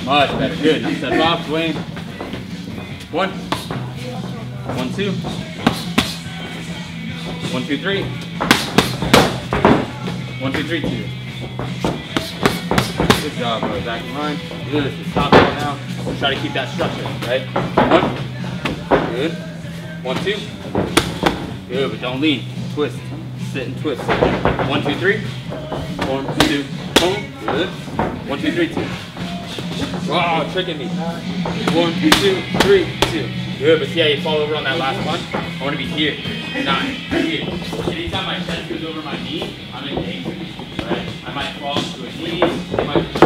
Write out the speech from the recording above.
Much better. Good. Now step off, Dwayne. 1, 1, 2, 1, 2, 3, 1, 2, 3, 2. Good job, bro. Back in line. Good. So stop it now. We'll try to keep that structure, right? 1. Good. 1, 2. Good, but don't lean. Twist. Sit and twist. 1, 2, 3. 1, 2, boom. Good. 1, 2, 3, 2. Wow, tricking me. 1, 2, 3, 2. Good, but see how you fall over on that last punch? I want to be here, not here. Anytime my chest goes over my knee, I'm in danger. Right? I might fall to a knee.